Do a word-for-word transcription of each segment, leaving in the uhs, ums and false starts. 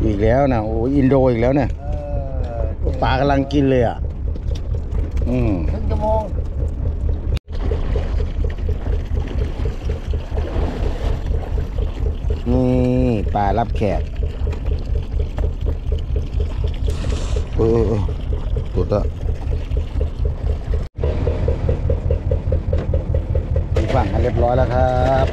อีกแล้วนะโอ้อินโดอีกแล้วเนี่ยปลากำลังกินเลยอ่ะอืมครึ่งชั่วโมงนี่ปลารับแขกเออสุดละฝั่งกันเรียบร้อยแล้วครับ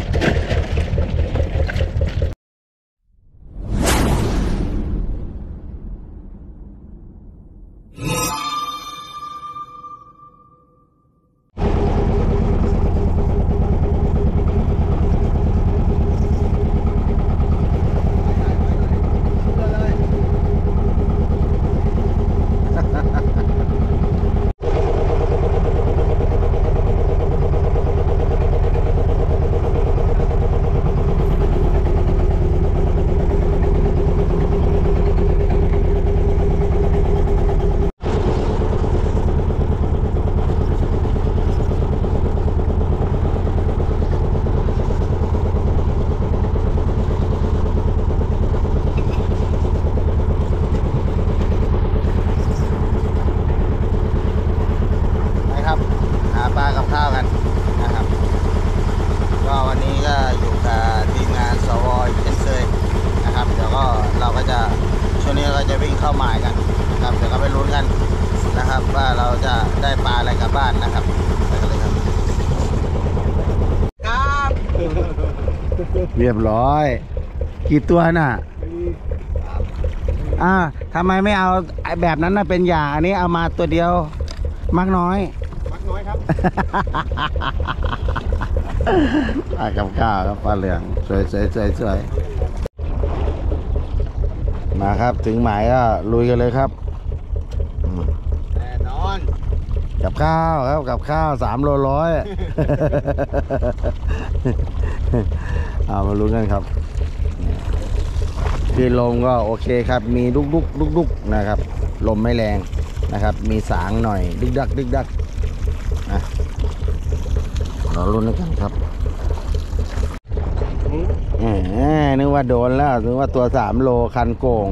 ปลากับข้าวกันนะครับก็วันนี้ก็อยู่กับทีมงานสวอีกเช่นเคยนะครับเดี๋ยวก็เราก็จะช่วงนี้ก็จะวิ่งเข้าหมายกันนะครับเดี๋ยวก็ไปลุ้นกันนะครับว่าเราจะได้ปลาอะไรกลับบ้านนะครับไปกันเลยครับครับเรียบร้อยกี่ตัวน่ะอ่าทำไมไม่เอาแบบนั้นน่ะเป็นอย่างอันนี้เอามาตัวเดียวมักน้อยน้อยครับปลากับข้าวครับปลาเหลืองสวยสวยสวยสวยมาครับถึงหมายก็ลุยกันเลยครับแน่นอนกับข้าวครับกับข้าวสามโลร้อยเอามาลุ้นกันครับที่ลมก็โอเคครับมีดุกดุกดุกดุกนะครับลมไม่แรงนะครับมีสางหน่อยดึกดักดึกดักเราลุ้นกันครับแหมนึกว่าโดนแล้วนึกว่าตัวสามโลคันโก่ง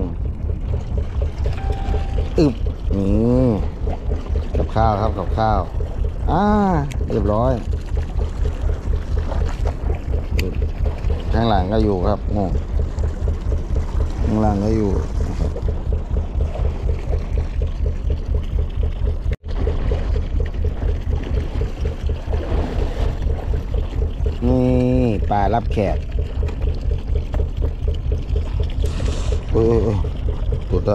อึบนี่กับข้าวครับกับข้าวอ่าเรียบร้อยข้างหลังก็อยู่ครับงงข้างหลังก็อยู่นี่ปลารับแขกเออสุดละ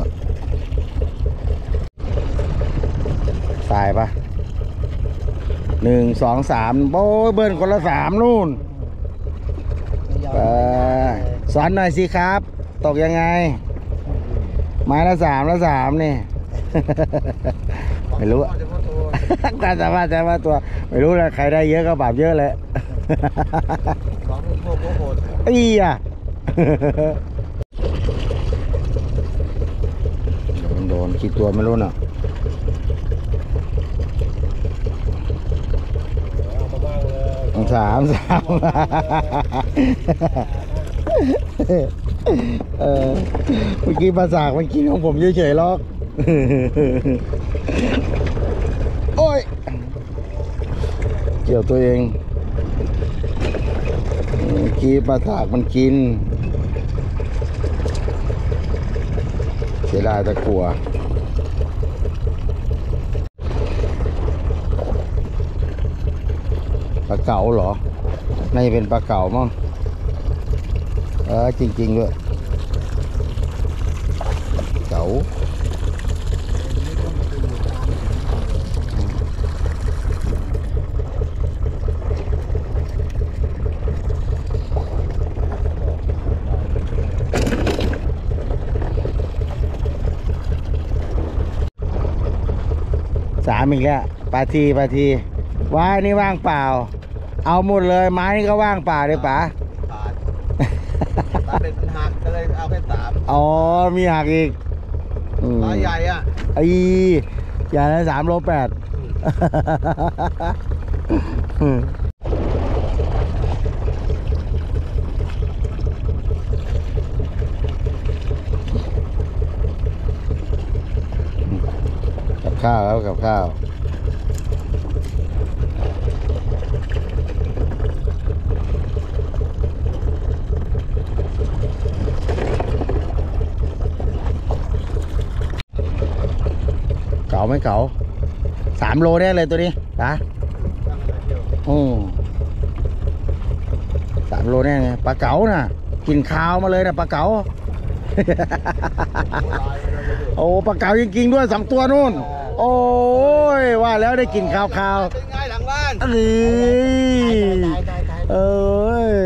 ตายปะหนึ่งสองสามโอ้ยเบิ้ลคนละสามนู่นไปสอนหน่อยสิครับตกยังไงไม้ละสามละสามนี่ ไม่รู้การสามารถใช้ว่าตัวไม่รู้นะใครได้เยอะก็บาปเยอะเลยสองพวกโหดอีอ่ะโดนโดนกี่ตัวไม่รู้น่ะสามสามเออเมื่อกี้ภาษามันกินของผมเฉยๆหรอกโอ้ยเกี่ยวตัวเองเมื่อกี้ปลาถากมันกินเสียดายตะกั่วปลาเก๋าเหรอน่าจะเป็นปลาเก๋ามั้งเออจริงๆด้วยเก๋าสามอีกแล้วปลาทีปลาทีว้ายนี่ว่างเปล่าเอาหมดเลยไม้นี่ก็ว่างเปล่าเลยป๋าปลาเป็นหักก็เลยเอาแค่สามอ๋อมีหักอีกปลาใหญ่อ่ะไอ้ใหญ่เลยสามโลแปดข้าวครับกับข้าวเก๋าไหมเก๋าสามโลแน่เลยตัวนี้นะโอ้สามโลแน่ไงปลาเก๋าน่ะกินข้าวมาเลยนะปลาเก๋า โอ้ปลาเก๋าจริงๆด้วยสองตัวนู่นโอ้ยว่าแล้วได้กินข้าวข้าวเป็นไงหลังบ้านเอ้ยเอ้ย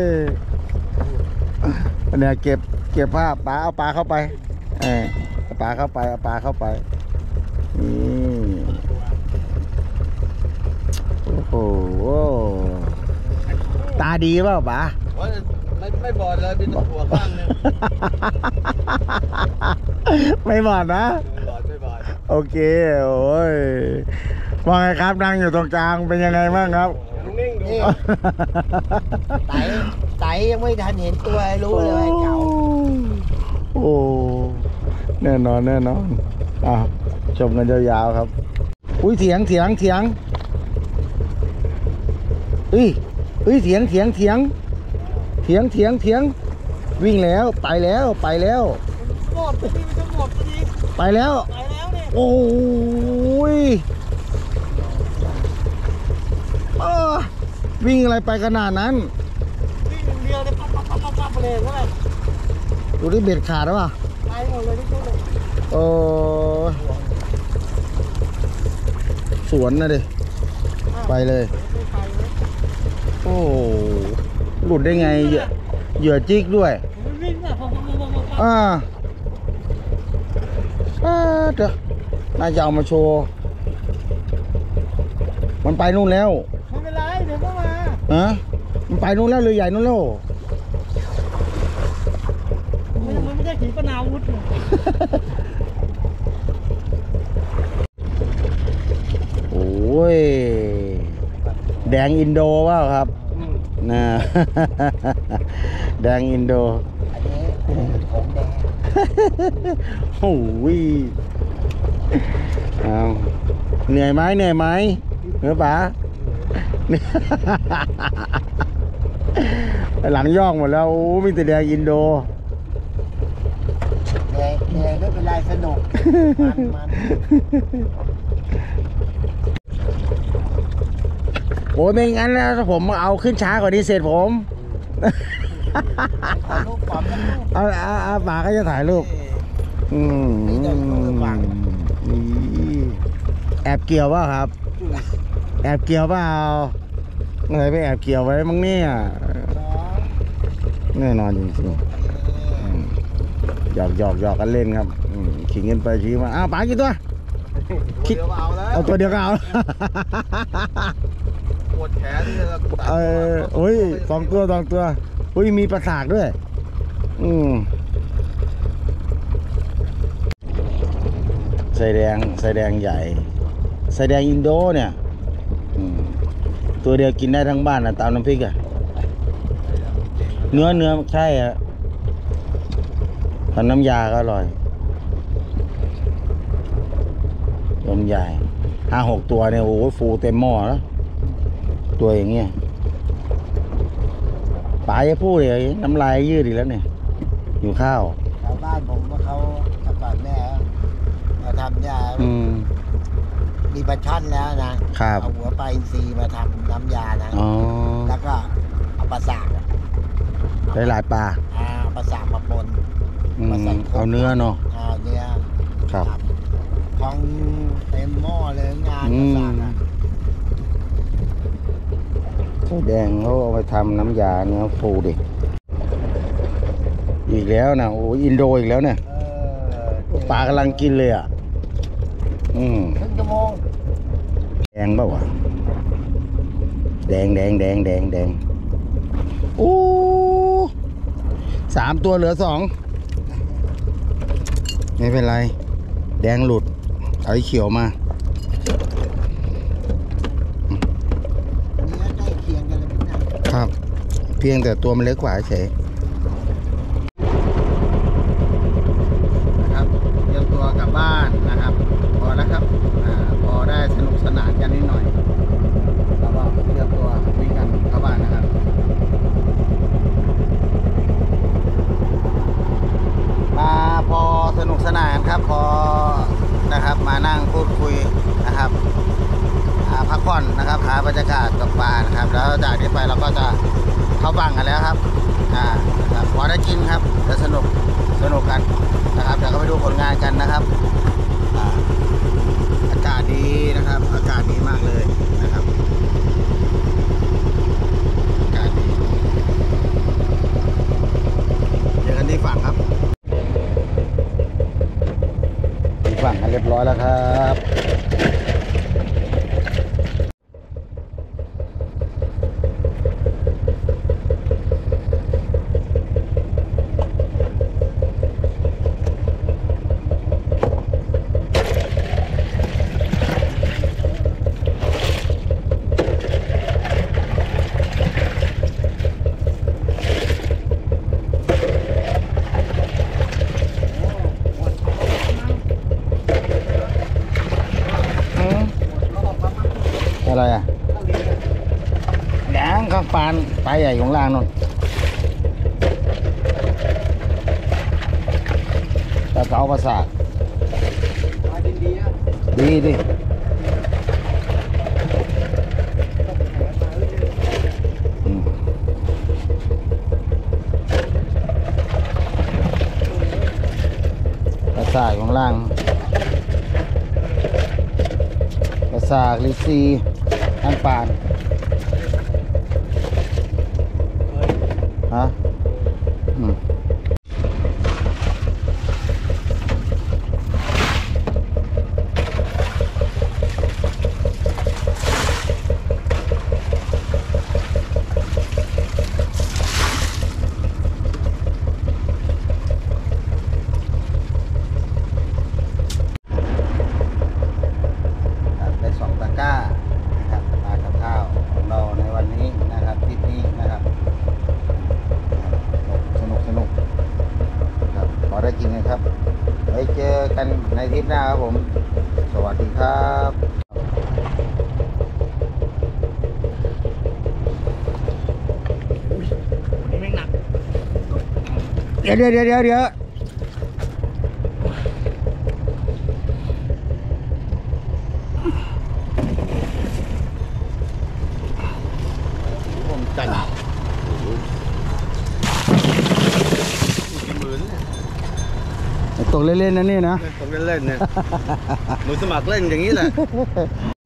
เนี่ยเก็บเก็บผ้าปลาเอาปลาเข้าไปเออปลาเข้าไปเอาปลาเข้าไปนี่โอ้โหตาดีเปล่าป๋าไม่ไม่บอดเลยเป็นหัวข้างนึงไม่บอดนะไม่บอดไม่บอดโอเคโอ้ยว่าไงครับนั่งอยู่ตรงกลางเป็นยังไงบ้างครับนิ่งดูไต่ไต่ยังไม่ทันเห็นตัวรู้เลยเก่าโอ้แน่นอนแน่นอนอ่ะชมกันยาวๆครับอุ้ยเถียงเถียงเถียงอุ้ยอุ้ยเถียงเถียงเถียงเถียงเถียงเถียงวิ่งแล้วไปแล้วไปแล้วหมดไปดิมันจะหมดไปดิไปแล้วไปแล้วเนี่ยโอ้ยวิ่งอะไรไปขนาดนั้นวิ่งเดียวเลยปั๊บปั๊บปั๊บปั๊บเลยว่าดูที่เบ็ดขาดหรือเปล่าไปหมดเลยทุกคนโอ้สวนนะดิไปเลยโอ้หลุดได้ไงเหยื่อเหยื่อจิกด้วยอ่าเดี๋ยวน่าจะเอามาโชว์มันไปนู่นแล้วไม่เป็นไรเดี๋ยวก็มาฮะมันไปนู่นแล้วเรือใหญ่นู่นแล้วมันไม่ใช่ขีปนาวุธโอ้ยแดงอินโดว่าครับน่ะแดงอินโดอันนี้ของแดงโอ้ยเอาเหนื่อยไหมเหนื่อยไหมเหนื่อยป๋าหลังย่องหมดแล้วมีแต่แดงอินโดเหนื่อยเหนื่อยไม่เป็นไรสนุกมันมันโอ้ยไม่งั้นแล้วถ้าผมเอาขึ้นช้ากว่านี้เสร็จผมถ่ายรูปปอบกันรูปเอาเอาเอาป๋าก็จะถ่ายรูปอืมนี่เดินมือบังแอบเกี่ยวเปล่าครับแอบเกี่ยวเปล่าเงยไปแอบเกี่ยวไว้มั้งเนี่ยแน่นอนจริงๆหยอกหยอกหยอกกันเล่นครับขิงกันไปชี้มาอ้าวป๋ากี่ตัวคิดเอาแล้วเอาตัวเดียวก็เอาปวดแขนเลยเออโอ้ยสองตัวสองตัวอุ้ยมีประสาทด้วยอืมใส่แดงใส่แดงใหญ่ใส่แดงอินโดเนี่ยตัวเดียวกินได้ทั้งบ้านนะตามน้ำพริกอะเนื้อเนื้อใช่อะทำน้ำยาก็อร่อยต้มใหญ่ห้าหกตัวเนี่ยโอ้โหฟูเต็มหม้อแล้วตัวอย่างเงี้ยป๋าจะพูดเลยน้ำลายยืดอีกแล้วเนี่ยอยู่ข้าวชาวบ้านผมว่าเขาแต่ก่อนแม่มาทำยามีปลาช่อนแล้วนะเอาหัวปลาอินทรีมาทำน้ำยานะแล้วก็เอาปลาสากได้หลายปลาปลาสากมาปนเอาเนื้อเนาะเอาเนื้อครับของเต็มหม้อเลยงานปลาสากอ่ะแดงเขาเอาไปทำน้ำยาเนื้อฟูดิอีกแล้วนะโอ้อินโดอีกแล้วเนี่ยปลากำลังกินเลยอ่ะอืมครึ่งชั่วโมงแดงเปล่าวะแดงแดงแดงแดงแดงโอ้สามตัวเหลือสองไม่เป็นไรแดงหลุดเอาไอ้เขียวมาครับเพียงแต่ตัวมันเล็กกว่าเฉยนะครับเตรียมตัวกลับบ้านนะครับพอแล้วครับพักผ่อนนะครับหาบรรยากาศกับปลานะครับแล้วจากนี้ไปเราก็จะเข้าฝั่งกันแล้วครับอ่านะครับพอได้กินครับจะสนุกสนุกกันนะครับเดี๋ยวก็ไปดูผลงานกันนะครับอ่าอากาศดีนะครับอากาศดีมากเลยนะครับอากาศดีเจอกันที่ฝั่งครับที่ฝั่งกันเรียบร้อยแล้วครับอะไรอ่ะแหงข้างปานปลาใหญ่อยู่ข้างล่างนนปลาเก๋าปลาสากดีดิอืมปลาสากอยู่ข้างล่างปลาสากลิซีข้างปานฮะอืมได้สองตะกร้านะครับปลากับข้าวของเราในวันนี้นะครับทริปนี้นะครับสนุกสนุกครับพอได้กินกันครับไว้เจอกันในทริปหน้าครับผมสวัสดีครับเดี๋ยวเดี๋ยวเดี๋ยวเดี๋ยวเดี๋ยวผมจันตกเล่นๆนะนี่นะตกเล่นๆเนี่ยมือสมัครเล่นอย่างนี้แหละ